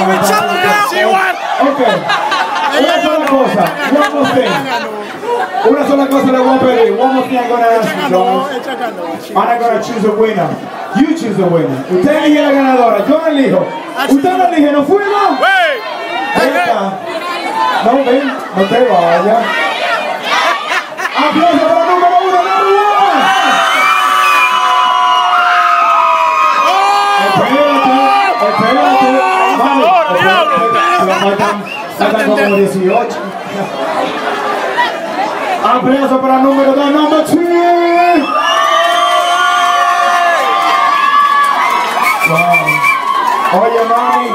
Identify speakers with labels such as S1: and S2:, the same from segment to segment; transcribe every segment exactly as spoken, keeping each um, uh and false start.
S1: Ok. Una sola cosa. One more thing. Una sola cosa le voy a pedir. One more thing I'm gonna ask you, Jones. And I'm gonna choose a winner. You choose a winner. Usted elige la ganadora. Yo elijo. Usted no elige. ¿Nos fuimos? Venga. No, ven. No te vayas. Aplausos para el número uno, número uno. Espérate, espérate. Faltan como dieciocho. Aplausos para el número dos, número dos. Wow. Oye, mami.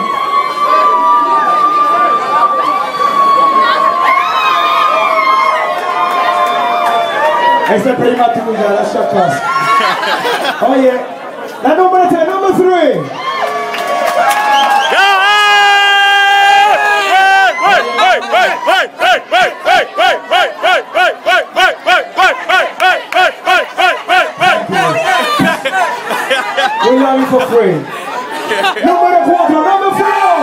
S1: Esa es prima tuya, la chacas. Oye, la número tres, número tres. We love you for free. Número cuatro, número four.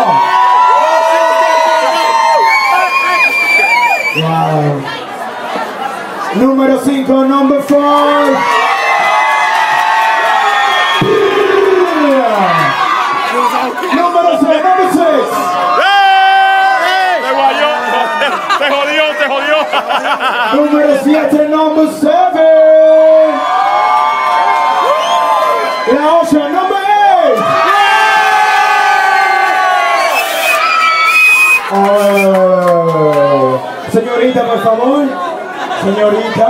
S1: Wow. Número cinco, number four. Número seis, number six.
S2: Se jodió, se jodió.
S1: Número siete, number seven. La ocho, number eight. Oh. Señorita, por favor. Señorita.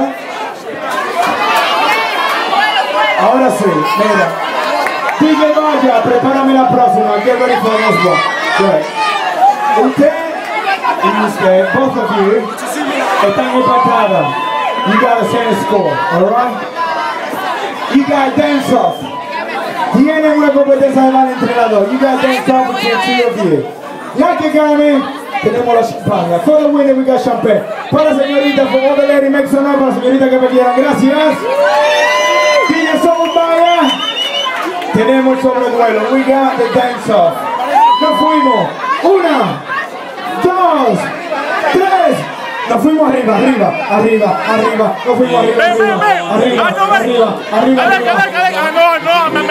S1: Ahora sí, mira. D J Vaya, prepárame la próxima. Get ready for this one. Good. Usted y usted, both of you, están empatadas. You got the same score, alright? You got dance off. Tienen una competencia de mal entrenador. You got dance off between two of you. Ya que gane, tenemos la champaña. For the winner, we got champagne. Para la señorita, for all the lady, make some noise para la señorita que perdieron. Gracias. D J Soul Vaya. Tenemos el sobreduelo. We got the dance off. Nos fuimos. Una. Dos, tres, nos fuimos arriba, arriba, arriba, arriba, nos fuimos arriba, arriba, arriba, arriba, arriba, arriba.
S2: No, no, a mí.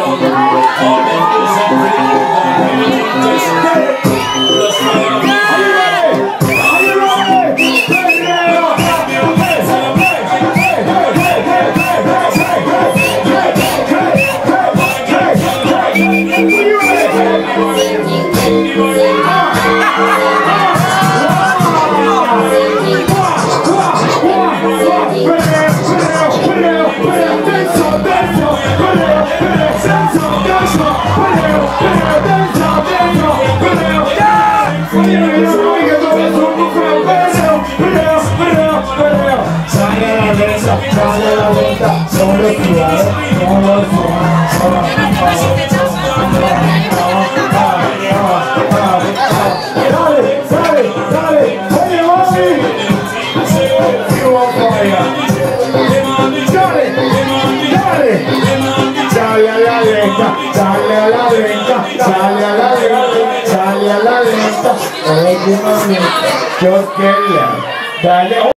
S1: Dale la vuelta, solo cuidado, solo Dale, dale, dale, oye mami. You on fire. Dale, dale. Dale a la lenta, dale a la lenta, dale a la lenta, dale a la lenta. Oye mami, yo quiero, dale.